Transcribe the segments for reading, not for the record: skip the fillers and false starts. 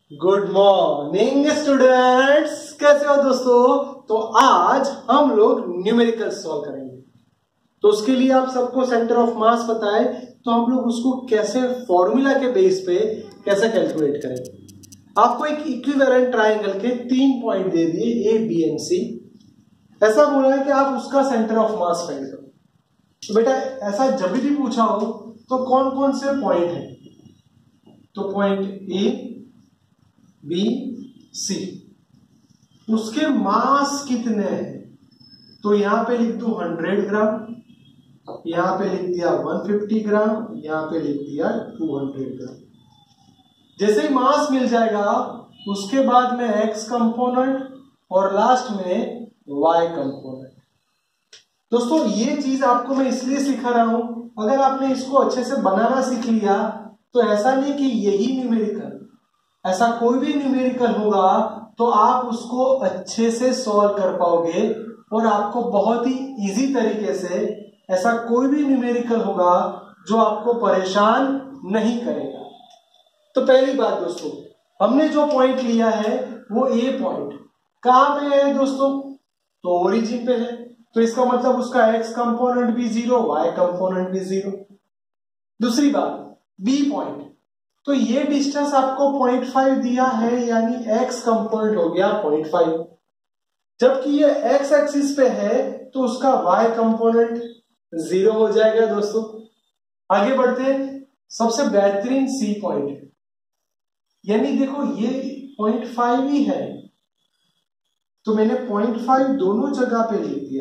Good morning students, कैसे हो दोस्तों। तो आज हम लोग न्यूमेरिकल सॉल्व करेंगे। तो उसके लिए आप सबको सेंटर ऑफ मास पता है, तो हम लोग उसको कैसे फॉर्मूला के बेस पे कैसे कैलकुलेट करेंगे। आपको एक इक्विवेलेंट ट्राइंगल के 3 पॉइंट दे दिए ए बी एंड सी। ऐसा बोला है कि आप उसका सेंटर ऑफ मास फाइंड करो। तो बेटा ऐसा जब भी पूछा हो तो कौन कौन से पॉइंट है, तो पॉइंट ए बी सी, उसके मास कितने हैं। तो यहां पे लिख दू 100 ग्राम, यहां पे लिख दिया 150 ग्राम, यहां पे लिख दिया 200 ग्राम। जैसे ही मास मिल जाएगा उसके बाद में एक्स कंपोनेंट और लास्ट में वाई कंपोनेंट। दोस्तों ये चीज आपको मैं इसलिए सिखा रहा हूं, अगर आपने इसको अच्छे से बनाना सीख लिया तो ऐसा नहीं कि यही न्यूमेरिकल, ऐसा कोई भी न्यूमेरिकल होगा तो आप उसको अच्छे से सॉल्व कर पाओगे और आपको बहुत ही इजी तरीके से, ऐसा कोई भी न्यूमेरिकल होगा जो आपको परेशान नहीं करेगा। तो पहली बात दोस्तों, हमने जो पॉइंट लिया है वो ए पॉइंट कहां पे है दोस्तों, तो ओरिजिन पे है। तो इसका मतलब उसका एक्स कंपोनेंट भी 0, वाई कंपोनेंट भी 0। दूसरी बात बी पॉइंट, तो ये डिस्टेंस आपको 0.5 दिया है, यानी x कंपोनेंट हो गया 0.5। जबकि ये x एक्सिस पे है तो उसका y कंपोनेंट 0 हो जाएगा दोस्तों। आगे बढ़ते हैं, सबसे बेहतरीन सी पॉइंट, यानी देखो ये 0.5 ही है तो मैंने 0.5 दोनों जगह पे लिख दिया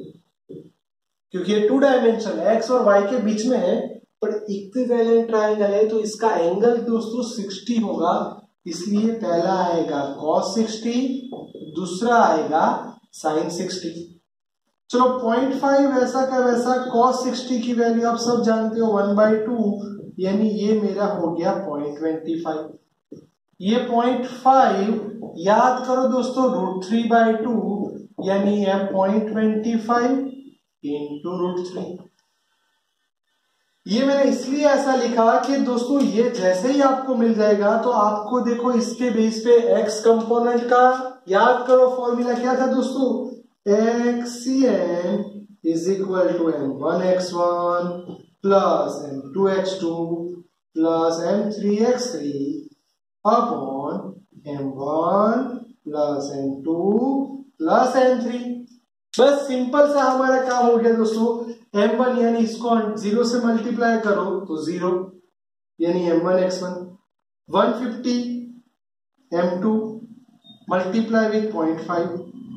क्योंकि ये 2 डायमेंशन x और y के बीच में है, पर इक्विवेलेंट ट्रायंगल है तो इसका एंगल दोस्तों 60 होगा, इसलिए पहला आएगा cos 60, दूसरा आएगा sin 60। चलो 0.5 वैसा का वैसा, cos 60 की वैल्यू आप सब जानते हो 1/2, यानी ये मेरा हो गया 0.25। ये 0.5 याद करो दोस्तों √3/2, यानी ये 0.25 इंटू √3। ये मैंने इसलिए ऐसा लिखा कि दोस्तों ये जैसे ही आपको मिल जाएगा तो आपको देखो इसके बेस पे x कंपोनेंट का याद करो फॉर्मूला क्या था दोस्तों, xcn is equal to m1x1 plus m2x2 plus m3x3 upon m1 plus m2 plus m3। बस सिंपल सा हमारा काम हो गया दोस्तों। m1 यानी इसको 0 से मल्टीप्लाई करो तो 0, यानी m1x1, 150 m2 multiply with 0.5,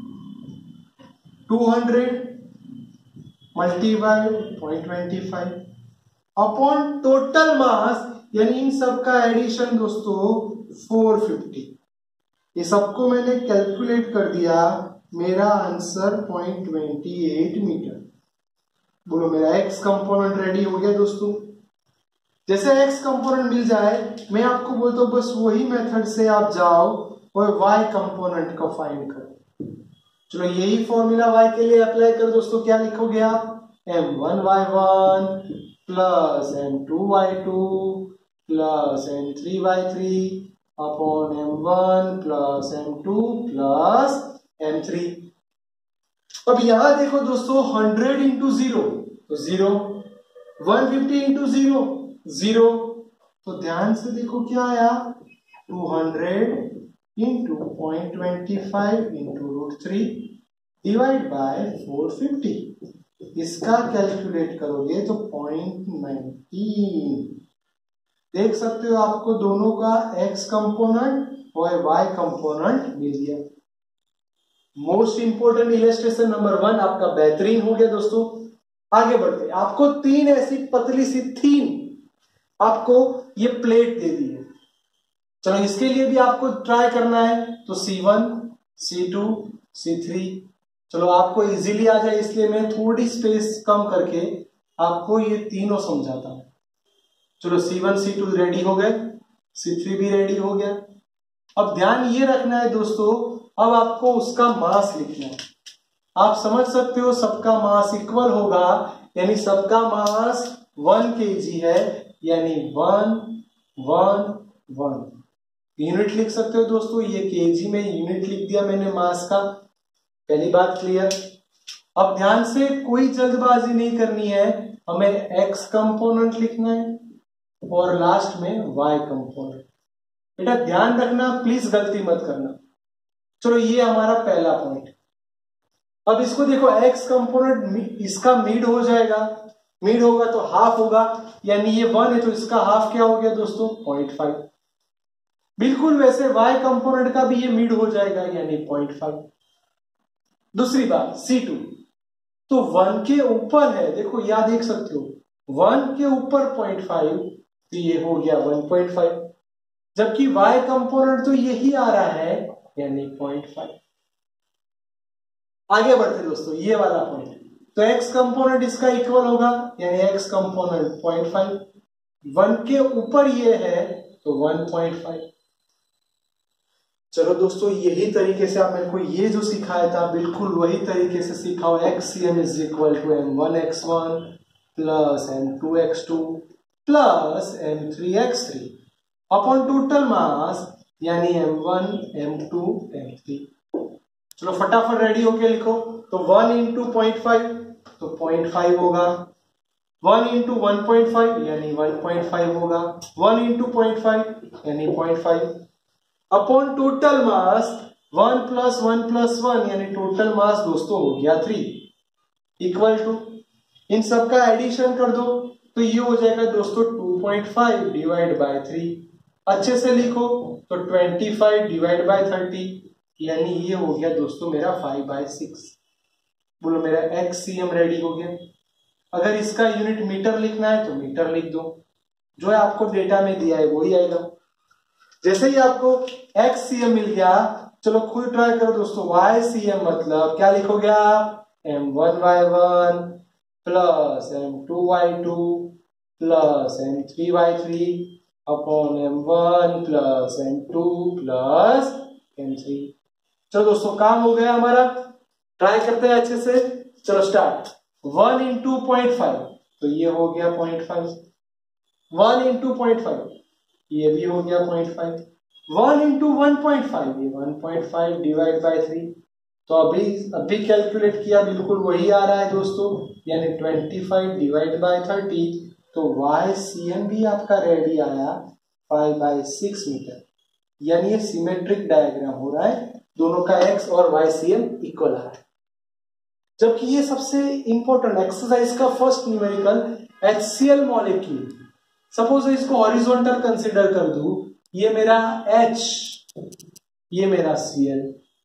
200 multiply 0.25 upon total mass, यानी इन सबका एडिशन दोस्तों 450। ये सबको मैंने कैलकुलेट कर दिया, मेरा आंसर 0.28 मीटर। बोलो मेरा x कंपोनेंट रेडी हो गया दोस्तों। जैसे x कंपोनेंट मिल जाए मैं आपको बोलता हूं बस वही मेथड से आप जाओ और y कंपोनेंट का फाइंड करो। चलो यही फॉर्मूला y के लिए अप्लाई करो दोस्तों। क्या लिखोगे आप, m1y1 plus m2y2 plus m3y3 upon m1 plus m2 plus m3। अब यहां देखो दोस्तों 100 इंटू 0 तो 0, 150 इंटू 0 0, तो ध्यान से देखो क्या आया, 200 इंटू 0.25 इंटू √3 डिवाइड बाय 450। इसका कैलकुलेट करोगे तो 0.19। देख सकते हो आपको दोनों का x कंपोनेंट और y कंपोनेंट मिल गया। मोस्ट इंपोर्टेंट इलस्ट्रेशन नंबर 1 आपका बेहतरीन हो गया दोस्तों। आगे बढ़ते, आपको 3 ऐसी पतली सी थीन आपको ये प्लेट दे दी है। चलो इसके लिए भी आपको ट्राई करना है, तो C1 C2 C3। चलो आपको इजीली आ जाए इसलिए मैं थोड़ी स्पेस कम करके आपको ये तीनों समझाता हूं। चलो C1 C2 रेडी हो गए, C3 भी रेडी हो गया। अब ध्यान ये रखना है दोस्तों, अब आपको उसका मास लिखना है। आप समझ सकते हो सबका मास इक्वल होगा, यानी सबका मास 1 kg है, यानी 1 1 1। यूनिट लिख सकते हो दोस्तों, ये केजी में यूनिट लिख दिया मैंने मास का, पहली बात क्लियर। अब ध्यान से कोई जल्दबाजी नहीं करनी है, हमें एक्स कंपोनेंट लिखना है और लास्ट में वाई कंपोनेंट। बेटा ध्यान रखना, प्लीज गलती मत करना। चलो ये हमारा पहला पॉइंट। अब इसको देखो, एक्स कंपोनेंट इसका मिड हो जाएगा, मिड होगा तो हाफ होगा, यानी ये 1 है तो इसका हाफ क्या हो गया दोस्तों 0.5। बिल्कुल वैसे y कंपोनेंट का भी ये मिड हो जाएगा यानी 0.5। दूसरी बात C2, तो 1 के ऊपर है, देखो यहां देख सकते हो 1 के ऊपर 0.5 तो ये हो गया 1.5, जबकि y कंपोनेंट तो यही आ रहा है यानी 0.5। आगे बढ़ते दोस्तों, ये वाला पॉइंट, तो x कंपोनेंट इसका इक्वल होगा यानी x कंपोनेंट 0.5, 1 के ऊपर ये है तो 1.5। चलो दोस्तों यही तरीके से आप मेरे को ये जो सिखाया था बिल्कुल वही तरीके से सिखाओ। XCM is equal to M1x1 plus M2x2 plus M3x3 upon total mass यानी M1 M2 M3। चलो फटाफट रेडी होके लिखो, तो 1 इंटू 0.5 तो 0.5 होगा, 1 इंटू 1.5 यानी 1.5 होगा, 1 इंटू 0.5 यानी 0.5 upon total mass 1 plus 1 plus 1 यानी टोटल मास दोस्तों हो गया 3 इक्वल टू, इन सब का एडिशन कर दो तो ये हो जाएगा दोस्तों 2.5 डिवाइड बाय 3। अच्छे से लिखो तो 25 डिवाइड बाय 30 यानी ये हो गया दोस्तों मेरा 5/6। बोलो मेरा XCM रेडी हो गया। अगर इसका यूनिट मीटर लिखना है तो मीटर लिख दो, जो है आपको डेटा में दिया है वही आएगा। जैसे ही आपको XCM मिल गया, चलो खुद ट्राई करो दोस्तों। YCM मतलब क्या लिखोगे आप, M1y1 plus M2y2 plus M3y3 upon M1 plus M2 plus M3। चलो दोस्तों काम हो गया हमारा, ट्राई करते हैं अच्छे से। चलो स्टार्ट। 1 इंटू 0.5 तो ये हो गया 0.5, 1 इंटू 0.5 ये भी हो गया 0.5, 1 इंटू 1.5 ये 1.5 डिवाइड बाय 3। तो अभी कैलकुलेट किया बिल्कुल वही आ रहा है दोस्तों, यानी 25 डिवाइड बाय 30। तो YCM भी आपका रेडी आया 5/6 मीटर, यानी ये सिमेट्रिक डायग्राम हो रहा है, दोनों का X और YCM इक्वल आ रहा है। जबकि ये सबसे इंपॉर्टेंट एक्सरसाइज का first numerical HCl molecule, suppose इसको हॉरिजॉन्टल कंसीडर कर दूं, ये मेरा H, ये मेरा Cl।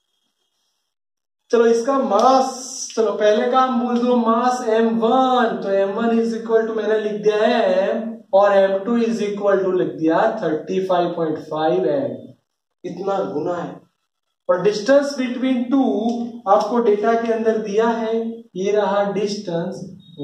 चलो इसका मास, चलो पहले का हम बोल दो मास M1, तो M1 इज इक्वल टू मैंने लिख दिया है M और M2 इज इक्वल टू लिख दिया 35.5 M, इतना गुना है। और डिस्टेंस बिटवीन टू आपको डेटा के अंदर दिया है, ये रहा डिस्टेंस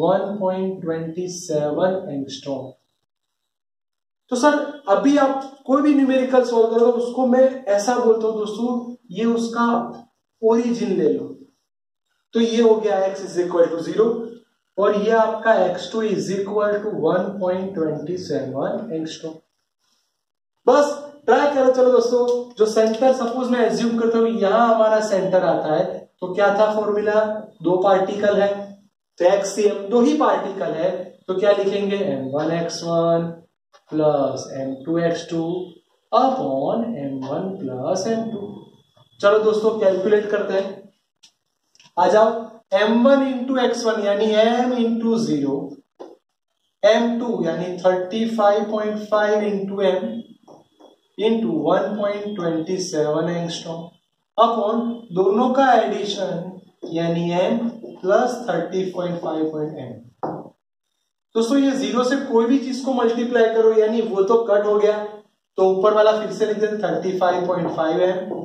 1.27 एंगस्ट्रॉम। तो सर अभी आप कोई भी न्यूमेरिकल सॉल्व करो तो उसको मैं ऐसा बोलता हूं दोस्तों, ये उसका ओरिजिन ले लो। तो ये हो गया x इज इक्वल टू 0 और ये आपका x2 is equal to 1.27 angstrom. बस ट्राई करो। चलो दोस्तों, जो सेंटर सपोज मैं एज्यूम करता हूं यहां हमारा सेंटर आता है, तो क्या था फॉर्मूला, 2 पार्टिकल है तो XCM 2 ही पार्टिकल है, तो क्या लिखेंगे M1x1 plus M2x2 upon M1 plus M2। चलो दोस्तों कैलकुलेट करते हैं, आ जाओ। M1 इंटू x1 यानी M इंटू 0, M2 यानी 35.5 into M into 1.27 angstrom upon दोनों का एडिशन यानी M प्लस 30.5 M। दोस्तों ये 0 से कोई भी चीज को मल्टीप्लाई करो यानी वो तो कट हो गया, तो ऊपर वाला फिर से लिख देते 35.5 M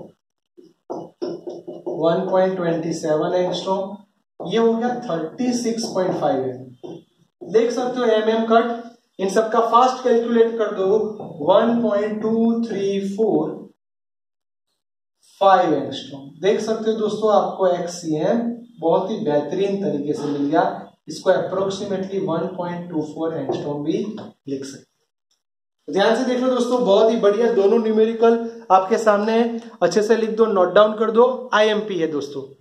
1.27 एंगस्ट्रॉम, ये हो गया 36.5 M। देख सकते हो MM कट, इन सबका फास्ट कैलकुलेट कर दो 1.2345 एंगस्ट्रॉम। देख सकते हो दोस्तों आपको XCM बहुत ही बेहतरीन तरीके से मिल गया। इसको अप्रोक्सीमेटली 1.24 एंगस्ट्रॉम भी लिख सकते। ध्यान से देख लो दोस्तों, बहुत ही बढ़िया, दोनों न्यूमेरिकल आपके सामने है, अच्छे से लिख दो, नोट डाउन कर दो, IMP है दोस्तों।